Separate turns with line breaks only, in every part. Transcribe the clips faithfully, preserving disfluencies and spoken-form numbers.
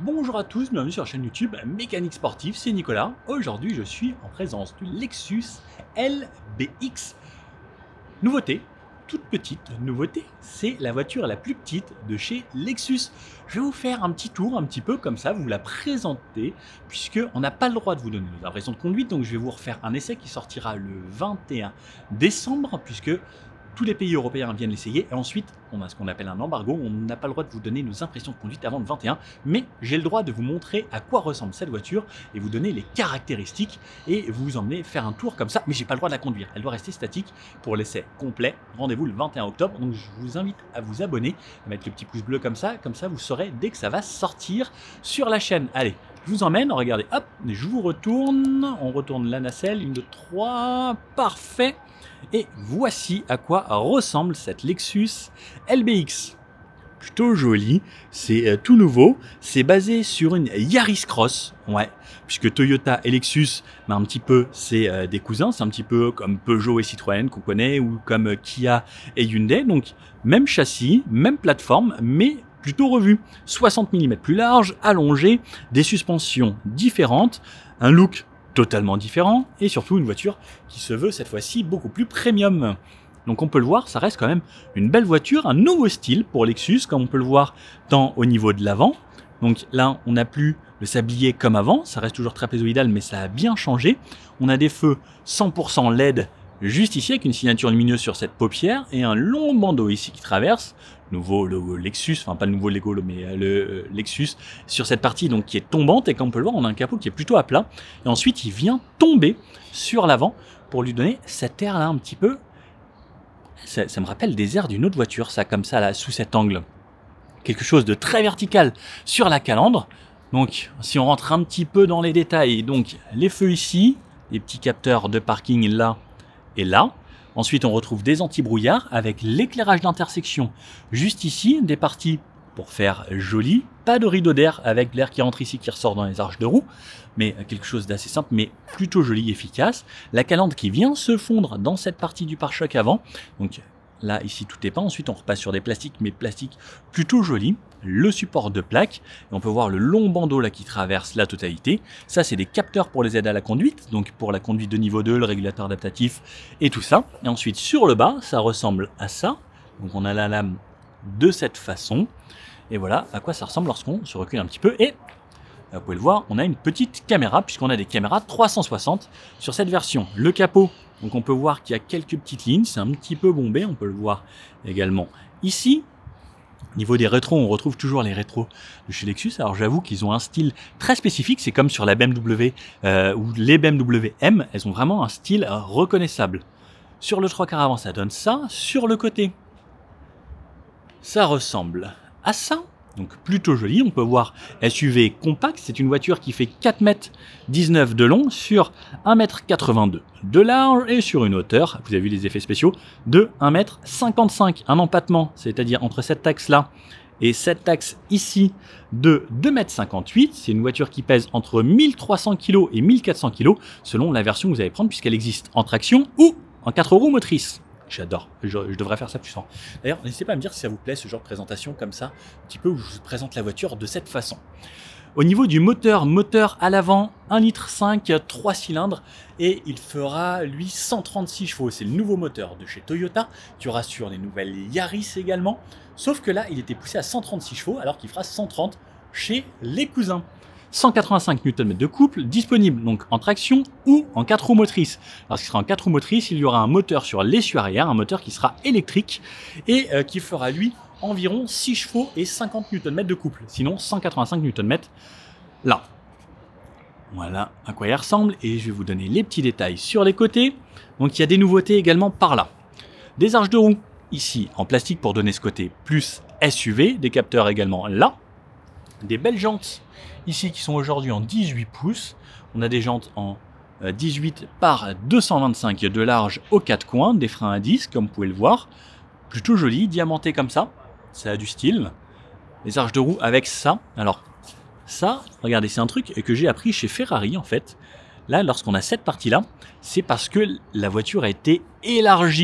Bonjour à tous, bienvenue sur la chaîne YouTube Mécanique Sportive, c'est Nicolas. Aujourd'hui je suis en présence du Lexus L B X. Nouveauté, toute petite nouveauté, c'est la voiture la plus petite de chez Lexus. Je vais vous faire un petit tour, un petit peu comme ça, vous la présenter, puisqu'on n'a pas le droit de vous donner nos impressions de conduite, donc je vais vous refaire un essai qui sortira le vingt et un décembre, puisque tous les pays européens viennent l'essayer et ensuite on a ce qu'on appelle un embargo, on n'a pas le droit de vous donner nos impressions de conduite avant le vingt et un, mais j'ai le droit de vous montrer à quoi ressemble cette voiture et vous donner les caractéristiques et vous emmener faire un tour comme ça, mais j'ai pas le droit de la conduire, elle doit rester statique pour l'essai complet. Rendez-vous le vingt et un octobre, donc je vous invite à vous abonner, à mettre le petit pouce bleu comme ça, comme ça vous saurez dès que ça va sortir sur la chaîne. Allez, je vous emmène, regardez, hop, je vous retourne, on retourne la nacelle, une, deux, trois, parfait. Et voici à quoi ressemble cette Lexus L B X. Plutôt joli, c'est euh, tout nouveau, c'est basé sur une Yaris Cross, ouais, puisque Toyota et Lexus, ben, un petit peu, c'est euh, des cousins, c'est un petit peu comme Peugeot et Citroën qu'on connaît, ou comme euh, Kia et Hyundai, donc même châssis, même plateforme, mais plutôt revu, soixante millimètres plus large, allongé, des suspensions différentes, un look totalement différent et surtout une voiture qui se veut cette fois-ci beaucoup plus premium. Donc on peut le voir, ça reste quand même une belle voiture, un nouveau style pour Lexus, comme on peut le voir tant au niveau de l'avant. Donc là, on n'a plus le sablier comme avant, ça reste toujours trapézoïdal, mais ça a bien changé. On a des feux cent pour cent L E D juste ici avec une signature lumineuse sur cette paupière et un long bandeau ici qui traverse. Nouveau logo Lexus, enfin pas le nouveau logo mais le euh, Lexus sur cette partie donc qui est tombante et comme on peut le voir on a un capot qui est plutôt à plat et ensuite il vient tomber sur l'avant pour lui donner cet air là un petit peu, ça, ça me rappelle des airs d'une autre voiture ça comme ça là sous cet angle, quelque chose de très vertical sur la calandre. Donc si on rentre un petit peu dans les détails, donc les feux ici, les petits capteurs de parking là et là. Ensuite, on retrouve des anti-brouillards avec l'éclairage d'intersection juste ici, des parties pour faire joli, pas de rideau d'air avec l'air qui rentre ici qui ressort dans les arches de roue, mais quelque chose d'assez simple mais plutôt joli et efficace. La calandre qui vient se fondre dans cette partie du pare-choc avant, donc là ici tout est peint, ensuite on repasse sur des plastiques mais plastiques plutôt jolis. Le support de plaque, et on peut voir le long bandeau là qui traverse la totalité. Ça c'est des capteurs pour les aides à la conduite, donc pour la conduite de niveau deux, le régulateur adaptatif et tout ça. Et ensuite sur le bas, ça ressemble à ça. Donc on a la lame de cette façon. Et voilà à quoi ça ressemble lorsqu'on se recule un petit peu. Et vous pouvez le voir, on a une petite caméra, puisqu'on a des caméras trois cent soixante sur cette version. Le capot, donc on peut voir qu'il y a quelques petites lignes, c'est un petit peu bombé, on peut le voir également ici. Au niveau des rétros, on retrouve toujours les rétros de chez Lexus. Alors j'avoue qu'ils ont un style très spécifique, c'est comme sur la B M W euh, ou les B M W M, elles ont vraiment un style reconnaissable. Sur le trois quarts avant, ça donne ça. Sur le côté, ça ressemble à ça. Donc plutôt joli, on peut voir S U V compact, c'est une voiture qui fait quatre mètres dix-neuf de long sur un mètre quatre-vingt-deux de large et sur une hauteur, vous avez vu les effets spéciaux, de un mètre cinquante-cinq, un empattement, c'est-à-dire entre cette axe là et cette axe ici de deux mètres cinquante-huit, c'est une voiture qui pèse entre mille trois cents kilos et mille quatre cents kilos selon la version que vous allez prendre puisqu'elle existe en traction ou en quatre roues motrices. J'adore, je, je devrais faire ça plus souvent. D'ailleurs, n'hésitez pas à me dire si ça vous plaît ce genre de présentation comme ça, un petit peu où je vous présente la voiture de cette façon. Au niveau du moteur, moteur à l'avant, un virgule cinq litres, trois cylindres, et il fera lui cent trente-six chevaux. C'est le nouveau moteur de chez Toyota, qui aura sur les nouvelles Yaris également, sauf que là, il était poussé à cent trente-six chevaux, alors qu'il fera cent trente chez les cousins. cent quatre-vingt-cinq newton-mètres de couple, disponible donc en traction ou en quatre roues motrices. Lorsqu'il sera en quatre roues motrices, il y aura un moteur sur l'essieu arrière, un moteur qui sera électrique et euh, qui fera lui environ six chevaux et cinquante newton-mètres de couple, sinon cent quatre-vingt-cinq newton-mètres là. Voilà à quoi il ressemble et je vais vous donner les petits détails sur les côtés. Donc il y a des nouveautés également par là. Des arches de roue ici en plastique pour donner ce côté plus S U V, des capteurs également là. Des belles jantes ici qui sont aujourd'hui en dix-huit pouces. On a des jantes en dix-huit par deux cent vingt-cinq de large aux quatre coins, des freins à disque comme vous pouvez le voir. Plutôt joli, diamanté comme ça, ça a du style. Les arches de roue avec ça. Alors ça, regardez, c'est un truc que j'ai appris chez Ferrari en fait. Là, lorsqu'on a cette partie-là, c'est parce que la voiture a été élargie.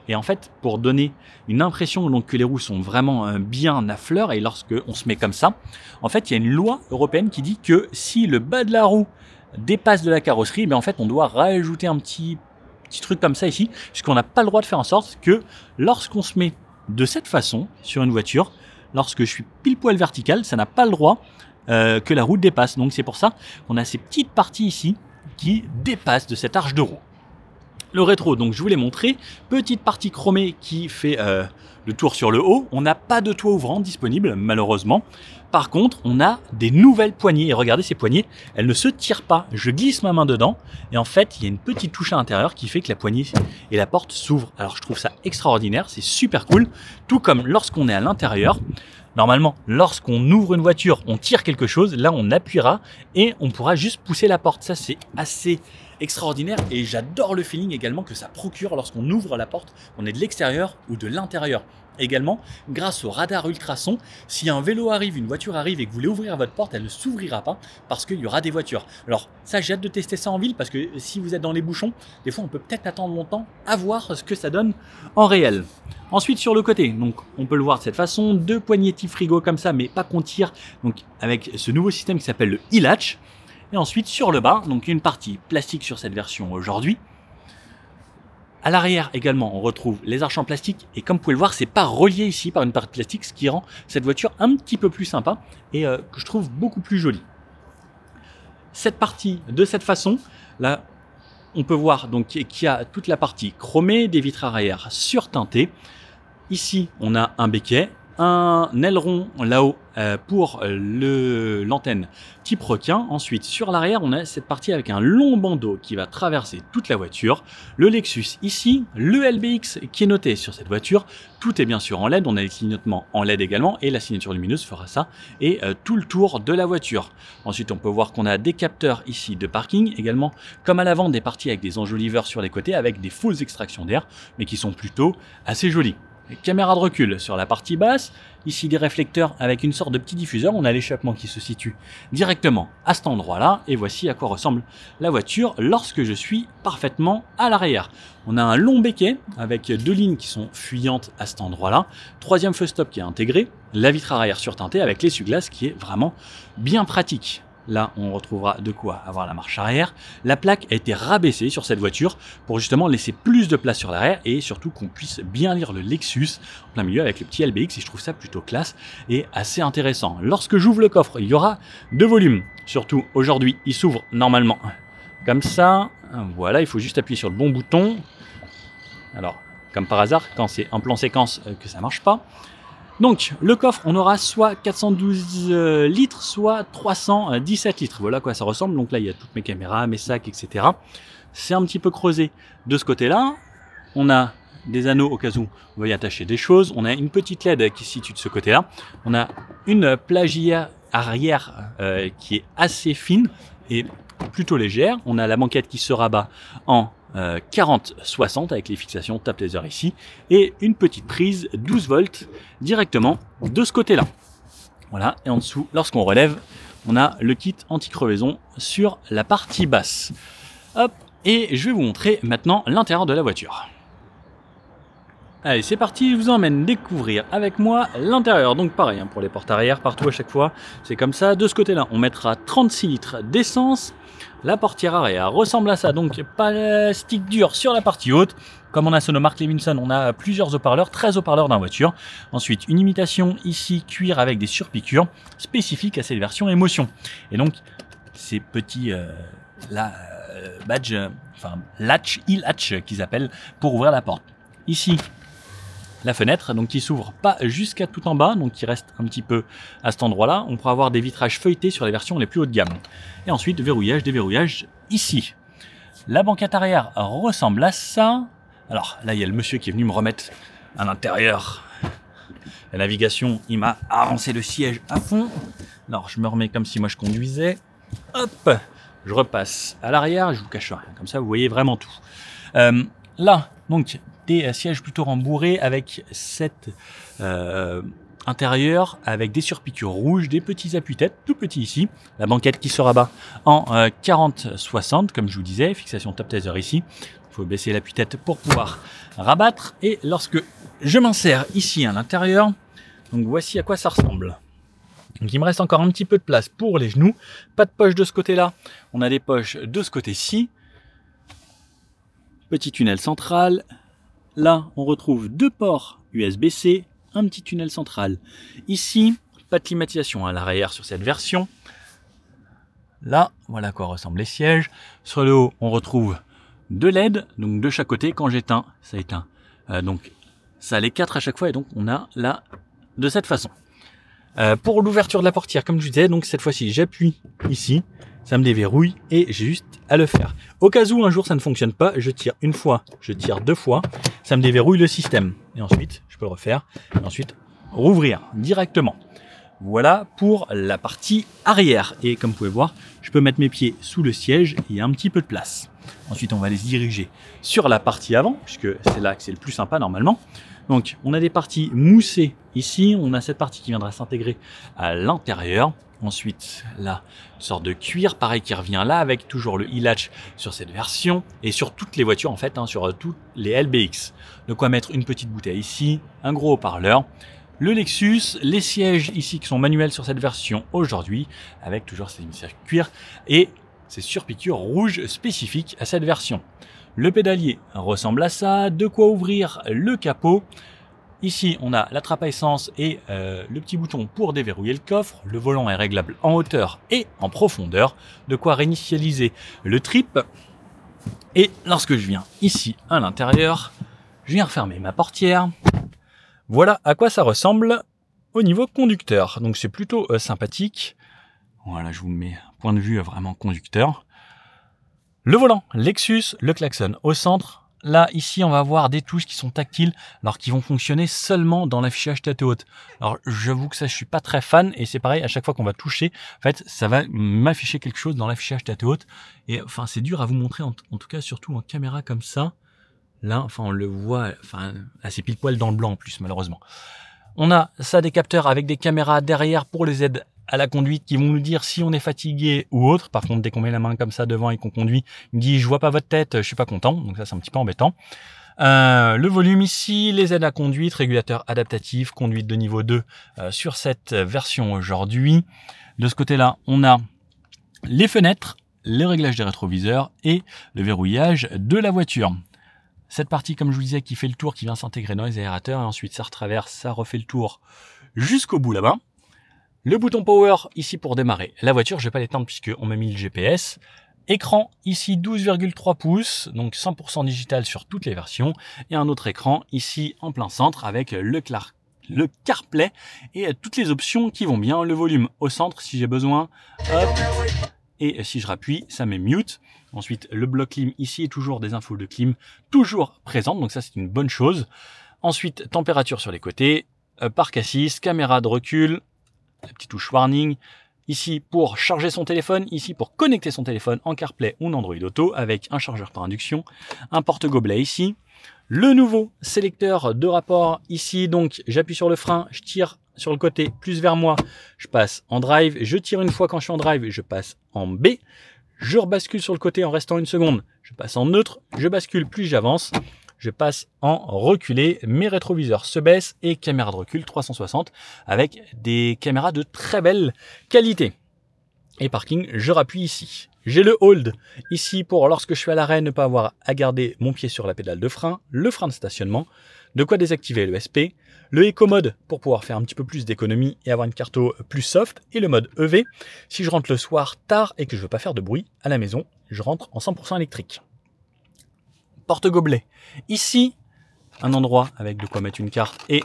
Et en fait, pour donner une impression donc, que les roues sont vraiment euh, bien à fleur, et lorsque on se met comme ça, en fait, il y a une loi européenne qui dit que si le bas de la roue dépasse de la carrosserie, mais en fait, on doit rajouter un petit, petit truc comme ça ici, puisqu'on n'a pas le droit de faire en sorte que lorsqu'on se met de cette façon sur une voiture, lorsque je suis pile poil vertical, ça n'a pas le droit euh, que la roue dépasse. Donc c'est pour ça qu'on a ces petites parties ici qui dépassent de cette arche de roue. Le rétro, donc je vous l'ai montré, petite partie chromée qui fait euh, le tour sur le haut. On n'a pas de toit ouvrant disponible malheureusement. Par contre, on a des nouvelles poignées. Et regardez ces poignées, elles ne se tirent pas. Je glisse ma main dedans et en fait, il y a une petite touche à l'intérieur qui fait que la poignée et la porte s'ouvrent. Alors je trouve ça extraordinaire, c'est super cool. Tout comme lorsqu'on est à l'intérieur. Normalement, lorsqu'on ouvre une voiture, on tire quelque chose. Là, on appuiera et on pourra juste pousser la porte. Ça, c'est assez extraordinaire et j'adore le feeling également que ça procure lorsqu'on ouvre la porte, qu'on est de l'extérieur ou de l'intérieur. Également, grâce au radar ultrason, si un vélo arrive, une voiture arrive et que vous voulez ouvrir votre porte, elle ne s'ouvrira pas parce qu'il y aura des voitures. Alors ça, j'ai hâte de tester ça en ville parce que si vous êtes dans les bouchons, des fois on peut peut-être attendre longtemps à voir ce que ça donne en réel. Ensuite sur le côté, donc on peut le voir de cette façon, deux poignées type frigo comme ça, mais pas qu'on tire, donc avec ce nouveau système qui s'appelle le e-latch. Et ensuite sur le bas, donc une partie plastique sur cette version aujourd'hui. À l'arrière également, on retrouve les arches en plastique et comme vous pouvez le voir, c'est pas relié ici par une partie plastique, ce qui rend cette voiture un petit peu plus sympa et euh, que je trouve beaucoup plus jolie. Cette partie de cette façon, là, on peut voir donc qu'il y a toute la partie chromée, des vitres arrière surteintées. Ici, on a un béquet, un aileron là-haut euh, pour le, l'antenne type requin. Ensuite, sur l'arrière, on a cette partie avec un long bandeau qui va traverser toute la voiture. Le Lexus ici, le L B X qui est noté sur cette voiture. Tout est bien sûr en L E D, on a les clignotements en L E D également et la signature lumineuse fera ça et euh, tout le tour de la voiture. Ensuite, on peut voir qu'on a des capteurs ici de parking également, comme à l'avant des parties avec des enjoliveurs sur les côtés avec des fausses extractions d'air, mais qui sont plutôt assez jolies. Caméra de recul sur la partie basse, ici des réflecteurs avec une sorte de petit diffuseur, on a l'échappement qui se situe directement à cet endroit là et voici à quoi ressemble la voiture lorsque je suis parfaitement à l'arrière. On a un long béquet avec deux lignes qui sont fuyantes à cet endroit là, troisième feu stop qui est intégré, la vitre arrière surteintée avec l'essuie-glace qui est vraiment bien pratique. Là, on retrouvera de quoi avoir la marche arrière. La plaque a été rabaissée sur cette voiture pour justement laisser plus de place sur l'arrière et surtout qu'on puisse bien lire le Lexus en plein milieu avec le petit L B X et je trouve ça plutôt classe et assez intéressant. Lorsque j'ouvre le coffre, il y aura deux volumes. Surtout aujourd'hui, il s'ouvre normalement comme ça. Voilà, il faut juste appuyer sur le bon bouton. Alors, comme par hasard, quand c'est un plan séquence que ça marche pas. Donc, le coffre, on aura soit quatre cent douze litres, soit trois cent dix-sept litres. Voilà à quoi ça ressemble. Donc là, il y a toutes mes caméras, mes sacs, et cetera. C'est un petit peu creusé de ce côté-là. On a des anneaux au cas où on va y attacher des choses. On a une petite L E D qui se situe de ce côté-là. On a une plagière arrière euh, qui est assez fine et plutôt légère. On a la banquette qui se rabat en Euh, quarante soixante avec les fixations tap laser ici et une petite prise douze volts directement de ce côté là. Voilà, et en dessous lorsqu'on relève on a le kit anti-crevaison sur la partie basse. Hop, et je vais vous montrer maintenant l'intérieur de la voiture. Allez, c'est parti, je vous emmène découvrir avec moi l'intérieur. Donc pareil, hein, pour les portes arrière, partout à chaque fois, c'est comme ça. De ce côté-là, on mettra trente-six litres d'essence. La portière arrière ressemble à ça, donc plastique dur sur la partie haute. Comme on a Sonomark Levinson, on a plusieurs haut-parleurs, treize haut-parleurs dans la voiture. Ensuite, une imitation ici, cuir avec des surpiqûres, spécifiques à cette version émotion. Et donc, ces petits euh, là, euh, badge, euh, enfin latch, e-latch qu'ils appellent, pour ouvrir la porte. Ici, la fenêtre, donc qui s'ouvre pas jusqu'à tout en bas, donc qui reste un petit peu à cet endroit-là. On pourra avoir des vitrages feuilletés sur les versions les plus haut de gamme. Et ensuite, verrouillage, déverrouillage ici. La banquette arrière ressemble à ça. Alors là, il y a le monsieur qui est venu me remettre à l'intérieur. La navigation, il m'a avancé le siège à fond. Alors, je me remets comme si moi je conduisais. Hop, je repasse à l'arrière, je vous cache rien. Comme ça, vous voyez vraiment tout. Euh, là, donc, des sièges plutôt rembourrés avec cette euh, intérieur avec des surpiqûres rouges, des petits appuis-têtes, tout petits ici. La banquette qui se rabat en euh, quarante soixante, comme je vous disais, fixation top taser ici. Il faut baisser l'appui-tête pour pouvoir rabattre. Et lorsque je m'insère ici à l'intérieur, donc voici à quoi ça ressemble. Donc il me reste encore un petit peu de place pour les genoux. Pas de poche de ce côté-là. On a des poches de ce côté-ci. Petit tunnel central. Là, on retrouve deux ports U S B C. Un petit tunnel central. Ici, pas de climatisation à l'arrière sur cette version. Là, voilà à quoi ressemblent les sièges. Sur le haut, on retrouve deux L E D. Donc de chaque côté, quand j'éteins, ça éteint. Euh, donc ça a les quatre à chaque fois. Et donc on a là de cette façon. Euh, pour l'ouverture de la portière, comme je vous disais, donc cette fois-ci, j'appuie ici, ça me déverrouille et j'ai juste à le faire. Au cas où un jour ça ne fonctionne pas, je tire une fois, je tire deux fois, ça me déverrouille le système. Et ensuite, je peux le refaire et ensuite rouvrir directement. Voilà pour la partie arrière. Et comme vous pouvez voir, je peux mettre mes pieds sous le siège, il y a un petit peu de place. Ensuite, on va les diriger sur la partie avant, puisque c'est là que c'est le plus sympa normalement. Donc, on a des parties moussées ici. On a cette partie qui viendra s'intégrer à l'intérieur. Ensuite, là, une sorte de cuir, pareil, qui revient là, avec toujours le e-latch sur cette version. Et sur toutes les voitures, en fait, hein, sur toutes les L B X. De quoi mettre une petite bouteille ici, un gros haut-parleur. Le Lexus, les sièges ici qui sont manuels sur cette version aujourd'hui, avec toujours ces émissaires cuir. Et ces surpiqûres rouges spécifiques à cette version. Le pédalier ressemble à ça, de quoi ouvrir le capot. Ici, on a la trappe à essence et euh, le petit bouton pour déverrouiller le coffre. Le volant est réglable en hauteur et en profondeur, de quoi réinitialiser le trip. Et lorsque je viens ici à l'intérieur, je viens refermer ma portière. Voilà à quoi ça ressemble au niveau conducteur. Donc c'est plutôt euh, sympathique. Voilà, je vous mets un point de vue vraiment conducteur. Le volant, Lexus, le klaxon au centre. Là, ici, on va avoir des touches qui sont tactiles, alors qui vont fonctionner seulement dans l'affichage tête haute. Alors, j'avoue que ça, je suis pas très fan, et c'est pareil, à chaque fois qu'on va toucher, en fait, ça va m'afficher quelque chose dans l'affichage tête haute. Et enfin, c'est dur à vous montrer, en, en tout cas, surtout en caméra comme ça. Là, enfin, on le voit, enfin, là, c'est pile poil dans le blanc en plus, malheureusement. On a ça, des capteurs avec des caméras derrière pour les aides à la conduite qui vont nous dire si on est fatigué ou autre. Par contre, dès qu'on met la main comme ça devant et qu'on conduit, il me dit je vois pas votre tête, je suis pas content. Donc ça, c'est un petit peu embêtant. Euh, le volume ici, les aides à conduite, régulateur adaptatif, conduite de niveau deux euh, sur cette version aujourd'hui. De ce côté-là, on a les fenêtres, les réglages des rétroviseurs et le verrouillage de la voiture. Cette partie, comme je vous disais, qui fait le tour, qui vient s'intégrer dans les aérateurs et ensuite ça retraverse, ça refait le tour jusqu'au bout là-bas. Le bouton power ici pour démarrer la voiture, je vais pas l'étendre puisqu'on m'a mis le G P S. Écran ici douze virgule trois pouces, donc cent pour cent digital sur toutes les versions. Et un autre écran ici en plein centre avec le, Clar le CarPlay et toutes les options qui vont bien. Le volume au centre si j'ai besoin. Hop. Et si je rappuie, ça met mute. Ensuite, le bloc clim ici est toujours des infos de clim toujours présentes, donc ça c'est une bonne chose. Ensuite, température sur les côtés, euh, parc assise, caméra de recul, la petite touche warning, ici pour charger son téléphone, ici pour connecter son téléphone en CarPlay ou en Android Auto avec un chargeur par induction, un porte-gobelet ici, le nouveau sélecteur de rapport ici, donc j'appuie sur le frein, je tire sur le côté plus vers moi, je passe en drive, je tire une fois quand je suis en drive, je passe en B, je rebascule sur le côté en restant une seconde, je passe en neutre, je bascule plus j'avance, je passe en reculé, mes rétroviseurs se baissent et caméra de recul trois cent soixante avec des caméras de très belle qualité. Et parking, je rappuie ici. J'ai le hold ici pour lorsque je suis à l'arrêt ne pas avoir à garder mon pied sur la pédale de frein, le frein de stationnement, de quoi désactiver le S P, le Eco Mode pour pouvoir faire un petit peu plus d'économie et avoir une carte plus soft et le mode E V. Si je rentre le soir tard et que je veux pas faire de bruit à la maison, je rentre en cent pour cent électrique. Porte-gobelet. Ici, un endroit avec de quoi mettre une carte et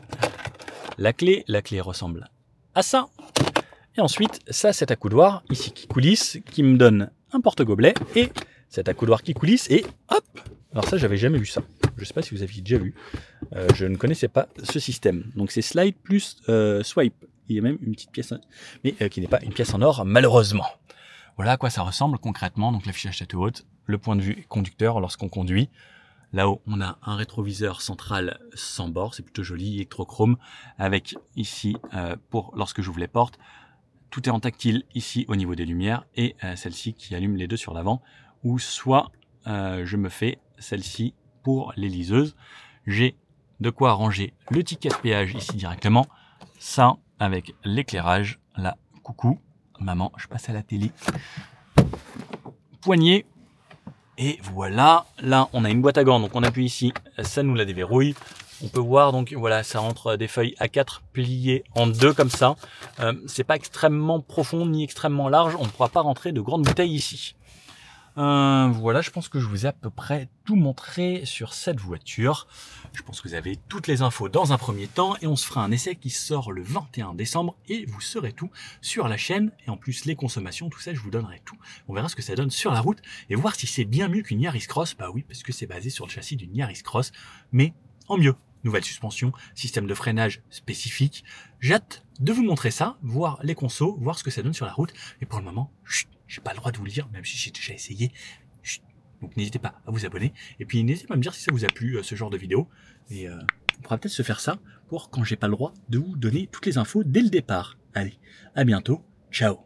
la clé. La clé ressemble à ça. Et ensuite, ça, cet accoudoir ici qui coulisse, qui me donne un porte-gobelet et cet accoudoir qui coulisse et hop. Alors ça, j'avais jamais vu ça. Je ne sais pas si vous aviez déjà vu. Euh, je ne connaissais pas ce système. Donc c'est slide plus euh, swipe. Il y a même une petite pièce, mais euh, qui n'est pas une pièce en or, malheureusement. Voilà à quoi ça ressemble concrètement. Donc l'affichage tête haute, le point de vue conducteur lorsqu'on conduit. Là-haut, on a un rétroviseur central sans bord, c'est plutôt joli, électrochrome, avec ici, euh, pour lorsque j'ouvre les portes, tout est en tactile ici au niveau des lumières, et euh, celle-ci qui allume les deux sur l'avant, ou soit euh, je me fais celle-ci pour les liseuses. J'ai de quoi ranger le ticket de péage ici directement. Ça, avec l'éclairage, là, coucou, maman, je passe à la télé. Poignée. Et voilà, là, on a une boîte à gants, donc on appuie ici, ça nous la déverrouille. On peut voir, donc voilà, ça rentre des feuilles A quatre pliées en deux comme ça. Euh, c'est pas extrêmement profond ni extrêmement large, on ne pourra pas rentrer de grandes bouteilles ici. Euh, voilà, je pense que je vous ai à peu près tout montré sur cette voiture. Je pense que vous avez toutes les infos dans un premier temps et on se fera un essai qui sort le vingt et un décembre et vous saurez tout sur la chaîne. Et en plus, les consommations, tout ça, je vous donnerai tout. On verra ce que ça donne sur la route et voir si c'est bien mieux qu'une Yaris Cross. Bah oui, parce que c'est basé sur le châssis d'une Yaris Cross, mais en mieux. Nouvelle suspension, système de freinage spécifique. J'ai hâte de vous montrer ça, voir les consos, voir ce que ça donne sur la route. Et pour le moment, chut, j'ai pas le droit de vous le dire, même si j'ai déjà essayé. Chut. Donc n'hésitez pas à vous abonner. Et puis n'hésitez pas à me dire si ça vous a plu, ce genre de vidéo. Et euh, on pourra peut-être se faire ça pour quand j'ai pas le droit de vous donner toutes les infos dès le départ. Allez, à bientôt. Ciao.